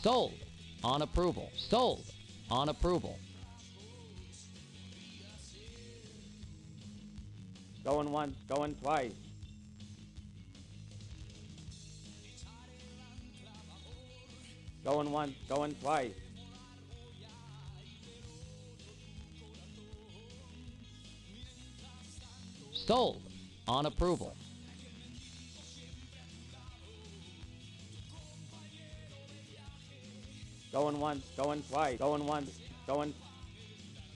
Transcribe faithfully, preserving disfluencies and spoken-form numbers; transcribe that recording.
Sold. On approval. Sold. On approval. Going once, going twice. Going once, going twice. Sold. On approval. Going once, going twice. Going once, going